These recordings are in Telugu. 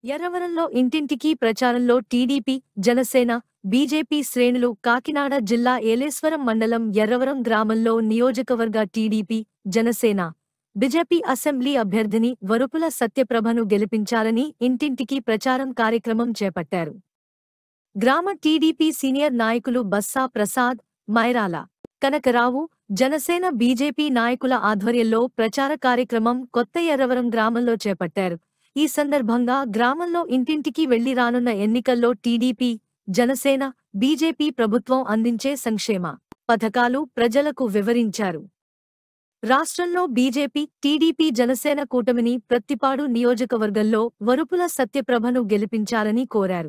ఎర్రవరంలో ఇంటింటికి ప్రచారంలో టీడీపీ, జనసేన, బీజేపీ శ్రేణులు కాకినాడ జిల్లా ఏలేశ్వరం మండలం ఎర్రవరం గ్రామంలో నియోజకవర్గ టీడీపీ, జనసేన, బీజేపీ అసెంబ్లీ అభ్యర్థిని వరుపుల సత్యప్రభను గెలిపించాలని ఇంటింటికి ప్రచారం కార్యక్రమం చేపట్టారు. గ్రామ టీడీపీ సీనియర్ నాయకులు బస్సా ప్రసాద్, మైరాల కనకరావు, జనసేన బీజేపీ నాయకుల ఆధ్వర్యంలో ప్రచార కార్యక్రమం కొత్త ఎర్రవరం గ్రామంలో చేపట్టారు. ఈ సందర్భంగా గ్రామంలో ఇంటింటికి వెళ్లి రానున్న ఎన్నికల్లో టీడీపీ, జనసేన, బీజేపీ ప్రభుత్వం అందించే సంక్షేమ పథకాలు ప్రజలకు వివరించారు. రాష్ట్రంలో బీజేపీ, టీడీపీ జనసేన కూటమిని ప్రత్తిపాడు నియోజకవర్గంలో వరుపుల సత్యప్రభను గెలిపించాలని కోరారు.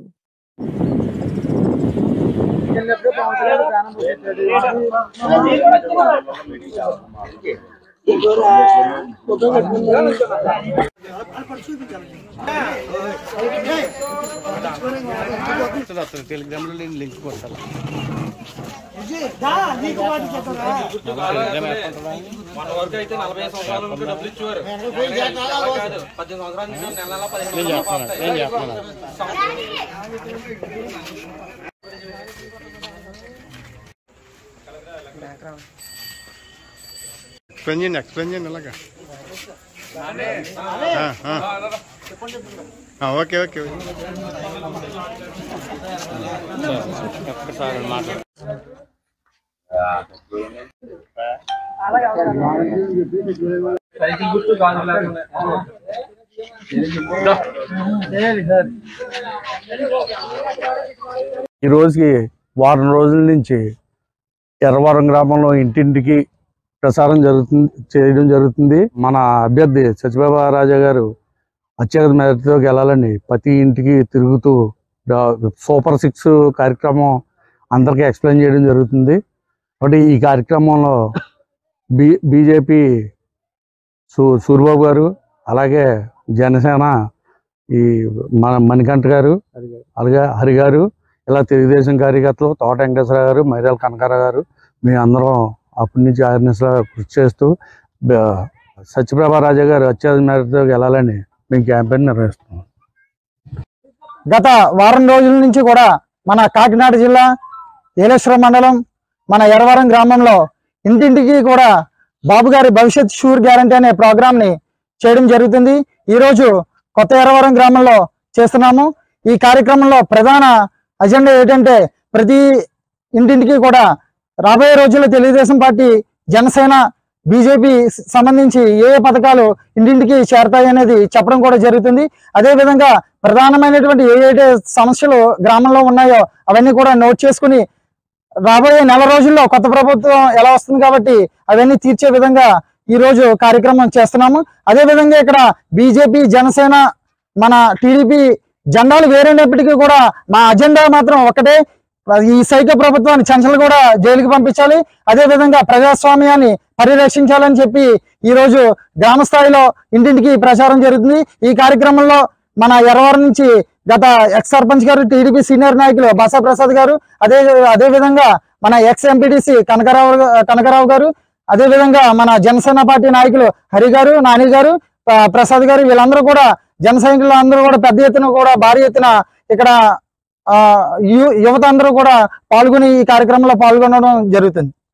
టెలిగ్రామ్ లో లింక్ కొట్టాలి. మన వరకు అయితే 45 సంవత్సరాల నుంచి డబ్బులు ఇచ్చేవారు. 18 సంవత్సరాల నుంచి నెల నెల 15 ఎక్స్ప్లెయిన్ చేయండి అలాగా. ఓకే ఓకే ఈ రోజుకి వారం రోజుల నుంచి ఎర్రవరం గ్రామంలో ఇంటింటికి ప్రసారం చేయడం జరుగుతుంది. మన అభ్యర్థి సత్యబాబా రాజా గారు అత్యధిక మేరతో గెలాలని ప్రతి ఇంటికి తిరుగుతూ సూపర్ 6 కార్యక్రమం అందరికీ ఎక్స్ప్లెయిన్ చేయడం జరుగుతుంది. కాబట్టి ఈ కార్యక్రమంలో బీజేపీ సూరిబాబు గారు, అలాగే జనసేన ఈ మన మణికంఠ గారు, అలాగే హరి గారు, ఇలా తెలుగుదేశం కార్యకర్తలు తోట వెంకటేశ్వర గారు, మైరాల కనకారావు గారు, మేము అందరం అప్పటి నుంచి అవేర్నెస్లో కృషి చేస్తూ సత్యప్రభా రాజా గారు అత్యధిక మేరతో గెలాలని మేము క్యాంపెయిన్ నిర్వహిస్తున్నాం. గత వారం రోజుల నుంచి కూడా మన కాకినాడ జిల్లా ఏలేశ్వరం మండలం మన ఎర్రవరం గ్రామంలో ఇంటింటికి కూడా బాబు గారి భవిష్యత్ షూర్ గ్యారంటీ అనే ప్రోగ్రామ్ ని చేయడం జరుగుతుంది. ఈరోజు కొత్త ఎర్రవరం గ్రామంలో చేస్తున్నాము. ఈ కార్యక్రమంలో ప్రధాన అజెండా ఏంటంటే ప్రతి ఇంటింటికి కూడా రాబోయే రోజుల్లో తెలుగుదేశం పార్టీ, జనసేన, బీజేపీ సంబంధించి ఏ పథకాలు ఇంటింటికి చేరతాయి అనేది చెప్పడం కూడా జరుగుతుంది. అదేవిధంగా ప్రధానమైనటువంటి ఏ సమస్యలు గ్రామంలో ఉన్నాయో అవన్నీ కూడా నోట్ చేసుకుని రాబోయే నెల రోజుల్లో కొత్త ప్రభుత్వం ఎలా వస్తుంది కాబట్టి అవన్నీ తీర్చే విధంగా ఈ రోజు కార్యక్రమం చేస్తున్నాము. అదేవిధంగా ఇక్కడ బీజేపీ, జనసేన, మన టీడీపీ జెండాలు వేరైనప్పటికీ కూడా మా అజెండా మాత్రం ఒకటే, ఈ సైకో ప్రభుత్వాన్ని చంచలు కూడా జైలుకి పంపించాలి, అదేవిధంగా ప్రజాస్వామ్యాన్ని పరిరక్షించాలని చెప్పి ఈ రోజు గ్రామ స్థాయిలో ఇంటింటికి ప్రచారం జరుగుతుంది. ఈ కార్యక్రమంలో మన ఎర్రవరం నుంచి గత ఎక్స్ సర్పంచ్ గారు, టీడీపీ సీనియర్ నాయకులు బసా ప్రసాద్ గారు, అదేవిధంగా మన ఎక్స్ ఎంపీటీసీ కనకరావు గారు, అదేవిధంగా మన జనసేన పార్టీ నాయకులు హరి గారు, నాని గారు, ప్రసాద్ గారు, వీళ్ళందరూ కూడా జన సైనికులు అందరూ కూడా పెద్ద ఎత్తున కూడా భారీ ఎత్తున ఇక్కడ యువత అందరూ కూడా పాల్గొని ఈ కార్యక్రమంలో పాల్గొనడం జరుగుతుంది.